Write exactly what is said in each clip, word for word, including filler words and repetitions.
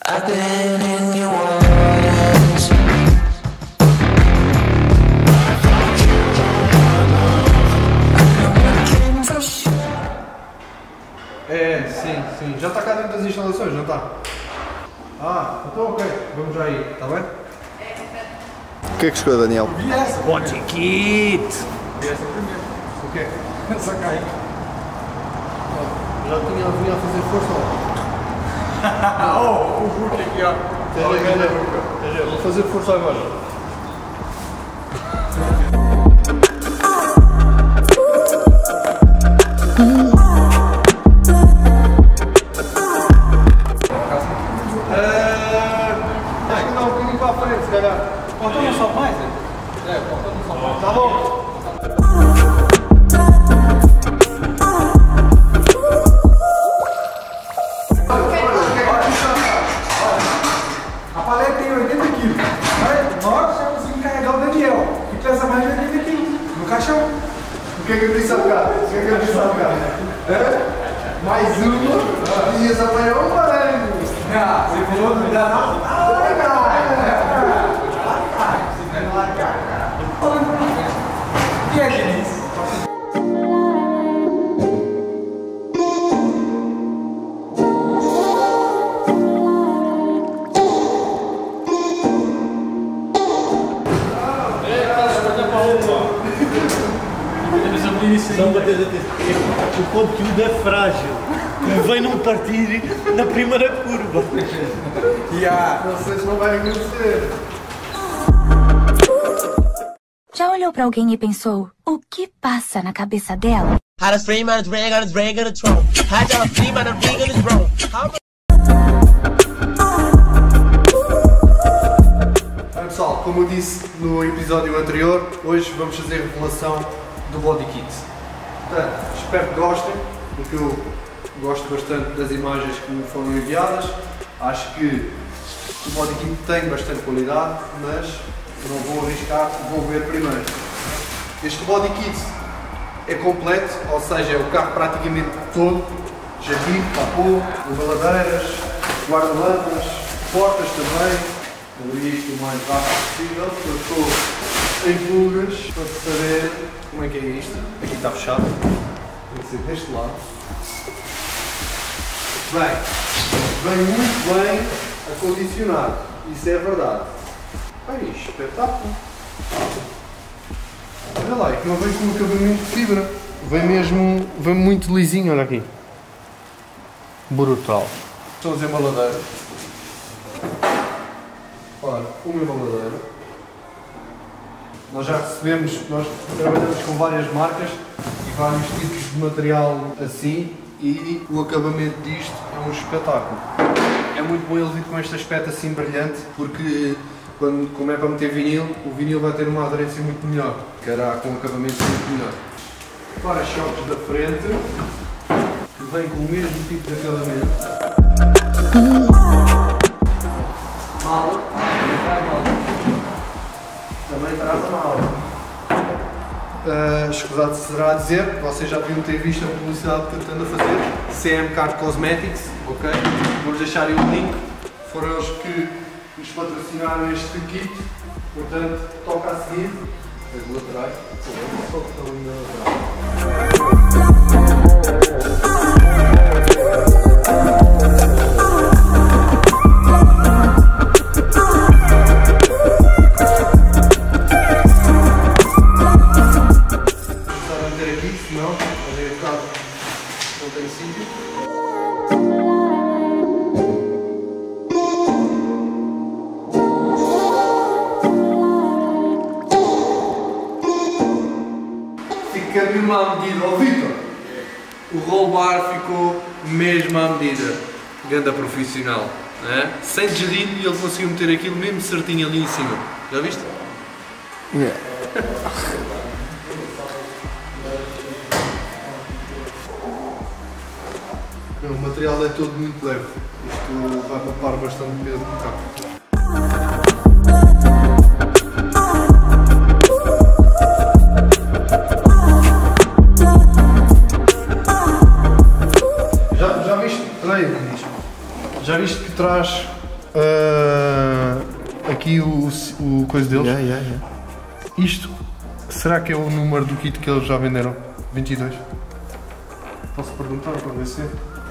I've been in your waters. É, sim, sim. Já está cá dentro das instalações, não está? Ah, então ok. Vamos já aí, está bem? O que é que escolheu, Daniel? Body kit! O quê? Essa cai. Já tinha vinha a fazer força. Oh, o Hulk aqui, ó. Vou fazer força agora. Acho que dá um bocadinho para a frente, se calhar. Faltou um só mais, né? É, faltou um só mais. Tá bom. A paleta tem oitenta quilos. Nós já conseguimos carregar o Daniel, que pesa mais de oitenta quilos, no caixão. O que é que eu disse a bocado? O que é que eu disse a bocado? É? Mais uma, e essa amanhã é um morango. Ah, você falou não me dá nada? Quem é que disse? Não bater o conteúdo é frágil, convém não partir na primeira curva. Yeah. Não sei se não vai acontecer. Já olhou pra alguém e pensou, o que passa na cabeça dela? Bem, pessoal, como eu disse no episódio anterior, hoje vamos fazer a revelação do body kit. Portanto, espero que gostem, porque eu gosto bastante das imagens que me foram enviadas. Acho que o body kit tem bastante qualidade, mas não vou arriscar, vou ver primeiro. Este body kit é completo, ou seja, é o carro praticamente todo, jardim, capô, embaladeiras, guarda-lamas, portas também. Vou abrir isto o mais rápido possível, porque eu estou em pulgas para saber como é que é isto. Aqui está fechado, tem que ser deste lado. Bem, vem muito bem acondicionado, isso é verdade. Bem, espetáculo! Olha lá, é que não vem com um acabamento de fibra, vem mesmo, vem muito lisinho, olha aqui. Brutal. São as embaladeiras. Ora, uma embaladeira. Nós já recebemos, nós trabalhamos com várias marcas e vários tipos de material assim e o acabamento disto é um espetáculo. É muito bom ele vir com este aspecto assim brilhante porque quando, como é para meter vinil, o vinil vai ter uma aderência muito melhor, ficará com um acabamento muito melhor. Para-choques da frente, que vem com o mesmo tipo de acabamento. Mala, também traz a mala. Uh, escusado será dizer, vocês já deviam ter visto a publicidade que eu estou a fazer, C M Card Cosmetics, ok? Vou-vos deixar aí o link, foram eles que nos patrocinaram este kit, portanto, toca a seguir, as laterais, só que estão ainda laterais. Fica mesmo à medida, ó Vitor! O roll bar ficou mesmo à medida. Ganda profissional, né? Sem desdito ele conseguiu meter aquilo mesmo certinho ali em cima. Já viste? Yeah. O material é todo muito leve. Isto vai poupar bastante peso no carro. Já, já viste? Peraí, já viste que traz uh, aqui o, o coisa deles. Yeah, yeah, yeah. Isto, será que é o número do kit que eles já venderam? vinte e dois? Posso perguntar para ver se é?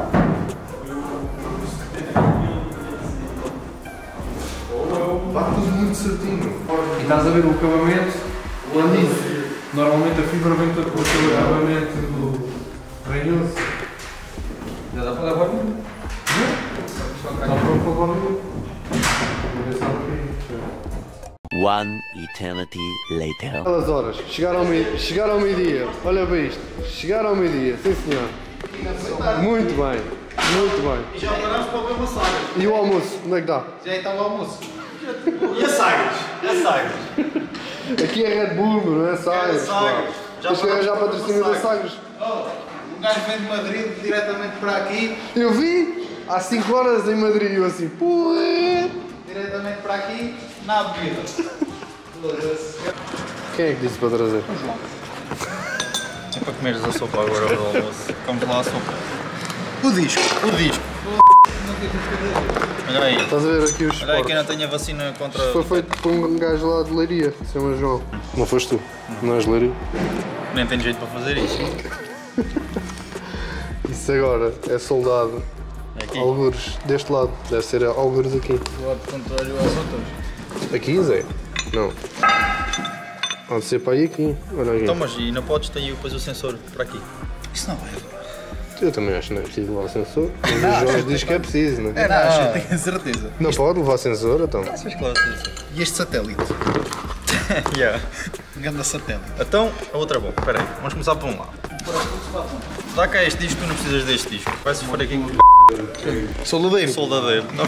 Está tudo muito certinho. E estás a ver o acabamento, o andiço. Normalmente a fibra vem toda com aquele acabamento do ranhoso. Já dá para dar barulho? Está pronto para o barulho. Vou ver se há aqui. One eternity later. Aquelas horas, chegaram ao meio- chegaram ao meio-dia, olha para isto, chegaram ao meio-dia, sim senhor. Muito bem, muito bem. E já parámos para ver uma saga. E o almoço, onde é que está? Já está o almoço. E as sagas? E as sagas? Aqui é Red Bull, não é Sagres, pá. Sagres. Já Tens que arranjar falamos patrocínio com da Sagres. Um gajo vem de Madrid diretamente para aqui, Eu vi, há cinco horas em Madrid, eu assim, porra. diretamente para aqui, na bebida. Quem é que disse para trazer? É para comeres a sopa agora ao almoço. Comes lá a sopa. O disco, o disco. Olha aí. Estás a ver aqui os Olha aí esportes. quem não tem a vacina contra... Foi feito por um gajo lá de Leiria, se chama João. Não foste tu? Não és de Leiria? Nem tem jeito para fazer isso. Isso agora é soldado. É aqui. Algures deste lado, deve ser algures aqui. Do lado contrário aos outros. Aqui, Zé? Não. Há de ser para aí aqui. Olha aqui. Então, mas e não podes ter depois o sensor para aqui? Isso não vai agora. Eu também acho que não é preciso levar sensor. Mas o Jorge diz que é preciso, não é? Não, acho que tenho certeza. Não pode levar sensor, então. Faz claro sensor. E este satélite? Yeah. Ganda satélite. Então, a outra é bom. Espera aí, vamos começar por um lado. Dá cá este disco, tu não precisas deste disco. Vai-se for aqui com Soldadeiro. o soldadeiro. Não,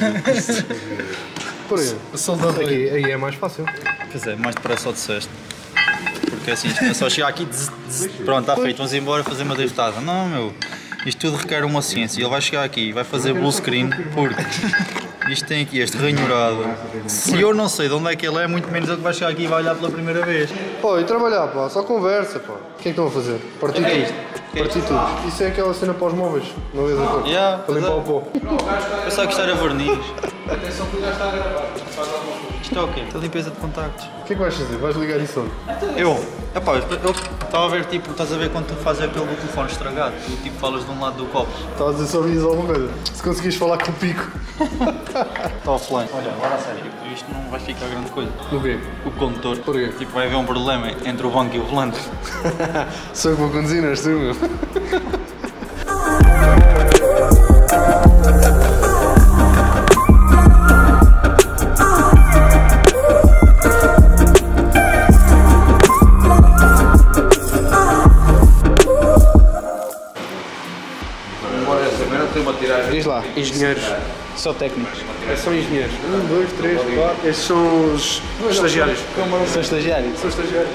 Por aí. Soldadeiro. Aqui, aí é mais fácil. Pois é, mais depressa só disseste. Porque assim, isto é só chegar aqui, zzz, zzz, pronto, está feito, vamos embora fazer uma driftada. Não, meu, isto tudo requer uma ciência. Ele vai chegar aqui e vai fazer blue screen, porque isto tem aqui este ranhurado. Se eu não sei de onde é que ele é, muito menos ele que vai chegar aqui e vai olhar pela primeira vez. Pô, e trabalhar, pá, só conversa, pá. O que é que estão a fazer? Partir O que é tudo. isto? O que é Partir tudo. Isso é aquela cena para os móveis, não vês a cor? Yeah, Para limpar pois é. o pó. Pensava que isto era verniz. Atenção que o gajo está a gravar. Faz alguma coisa. Isto é o quê? Isto é limpeza de contactos. O que é que vais fazer? Vais ligar isso onde? Eu? Epá, eu estava a ver, tipo, estás a ver quando tu fazes aquele do telefone estragado, tu tipo falas de um lado do copo. Estás a dizer só ouvias alguma coisa? Se conseguires falar com o pico. Está offline. Olha, agora a sério, isto não vai ficar grande coisa. No quê? O condutor, Porquê? tipo, vai haver um problema entre o banco e o volante. Sou eu que vou conduzir, não és tu, meu? Diz lá. Engenheiros. Só técnicos. É, são engenheiros. Um, dois, três, quatro. Estes são os estagiários. Sou estagiário. São estagiários.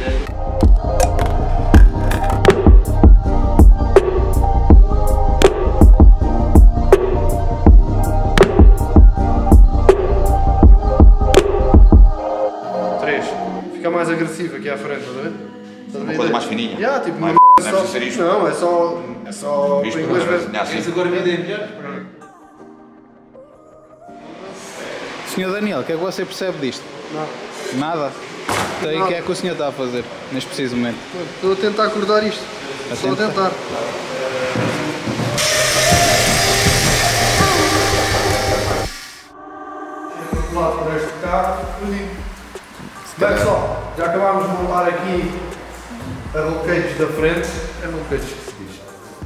Três. Fica mais agressivo aqui à frente, estás a ver? Estás a ver? Uma coisa mais fininha. Yeah, tipo, Não é- uma não é só- preciso ser isto. Não, é só. É só. Isto para para inglês ver. desenhar assim. Esse agora me dê melhor. Senhor Daniel, o que é que você percebe disto? Nada. Nada? Então, e o que é que o senhor está a fazer neste preciso momento? Estou a tentar acordar isto. Estou a tentar? tentar. Lá por este carro, bem pessoal, já acabámos de montar aqui a roll-cage da frente. É roll-cage que se diz.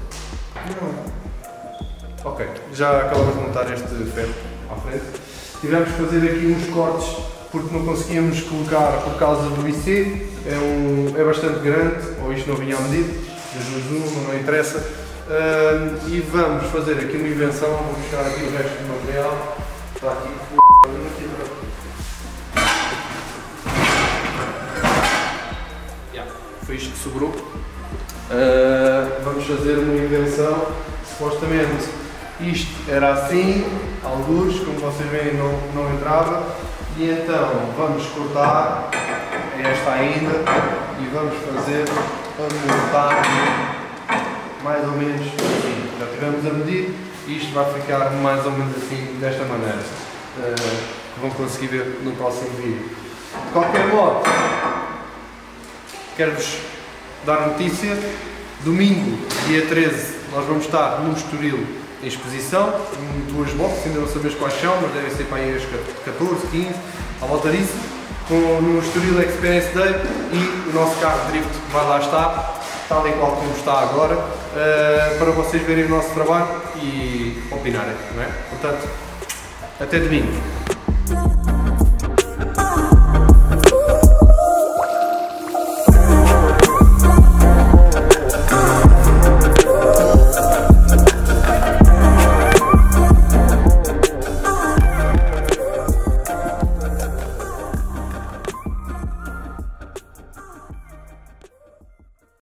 Ok, já acabámos de montar este ferro à frente. Tivemos que fazer aqui uns cortes porque não conseguíamos colocar por causa do I C. É, um, é bastante grande, ou isto não vinha à medida, das duas uma, não interessa. Ahm, e vamos fazer aqui uma invenção, vou buscar aqui o resto do material. Está aqui. Yeah, foi isto que sobrou. Uh, vamos fazer uma invenção. Supostamente isto era assim, alguns, como vocês veem, não, não entrava. E então vamos cortar esta ainda e vamos fazer a montar mais ou menos assim. Já tivemos a medir, e isto vai ficar mais ou menos assim, desta maneira. Uh, vão conseguir ver no próximo vídeo. De qualquer modo, quero-vos dar notícia. Domingo, dia treze, nós vamos estar no Estoril em exposição, em duas boxes, ainda não sabemos quais são, mas devem ser para aí as catorze, quinze, à volta disso, com, no Estoril Experience Day, e o nosso carro de drift vai lá estar, tal e qual como está agora, uh, para vocês verem o nosso trabalho e opinarem, não é? Portanto, até domingo.